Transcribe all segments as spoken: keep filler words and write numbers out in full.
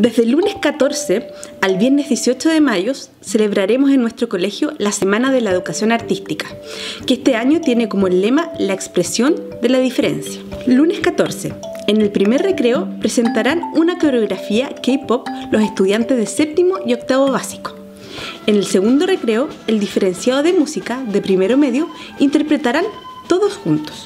Desde el lunes catorce al viernes dieciocho de mayo celebraremos en nuestro colegio la Semana de la Educación Artística, que este año tiene como lema la expresión de la diferencia. Lunes catorce. En el primer recreo presentarán una coreografía K-pop los estudiantes de séptimo y octavo básico. En el segundo recreo, el diferenciado de música de primero medio interpretarán todos juntos.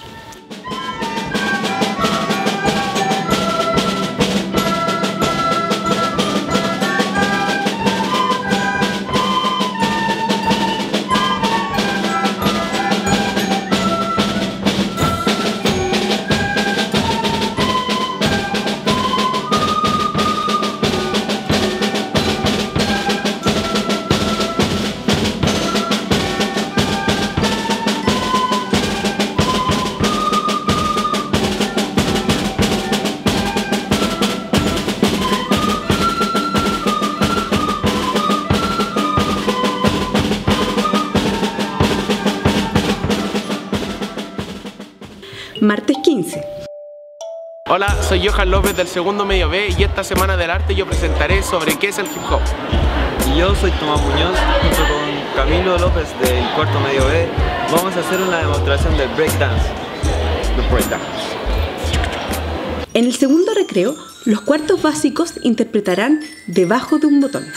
Martes quince. Hola, soy Johan López del segundo medio B y esta semana del arte yo presentaré sobre qué es el hip hop. Y yo soy Tomás Muñoz, junto con Camilo López del cuarto medio B, vamos a hacer una demostración del breakdance. Del breakdance. En el segundo recreo, los cuartos básicos interpretarán Debajo de un botón.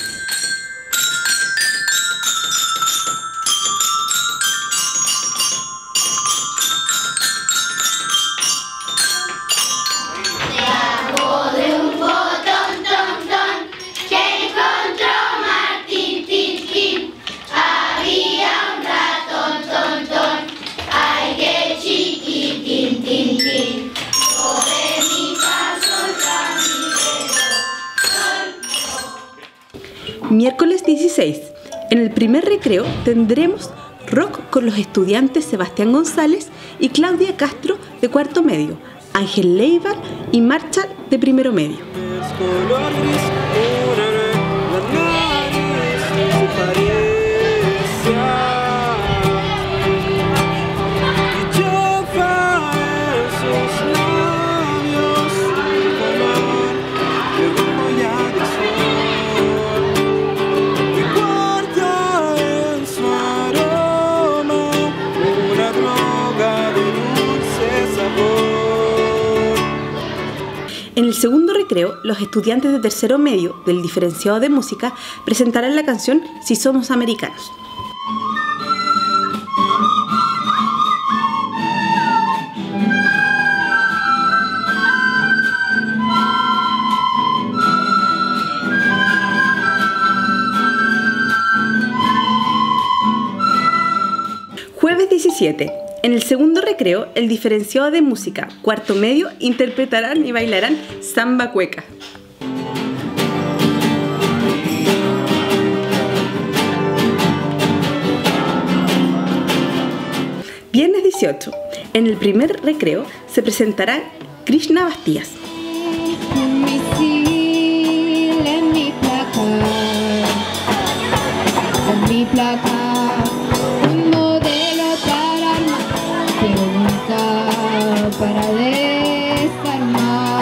Miércoles dieciséis. En el primer recreo tendremos rock con los estudiantes Sebastián González y Claudia Castro de cuarto medio, Ángel Leibar y Marshall de primero medio. En el segundo recreo, los estudiantes de tercero medio del diferenciado de música presentarán la canción Si Somos Americanos. Jueves diecisiete. En el segundo recreo, el diferenciado de música cuarto medio interpretarán y bailarán samba cueca. Viernes dieciocho. En el primer recreo se presentará Krishna Bastías. Para desarmar.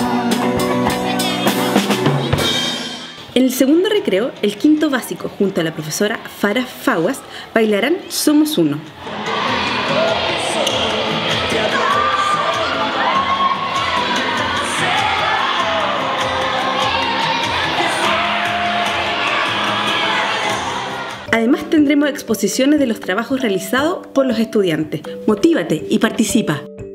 En el segundo recreo, el quinto básico junto a la profesora Farah Faguas bailarán Somos Uno. Además tendremos exposiciones de los trabajos realizados por los estudiantes. Motívate y participa.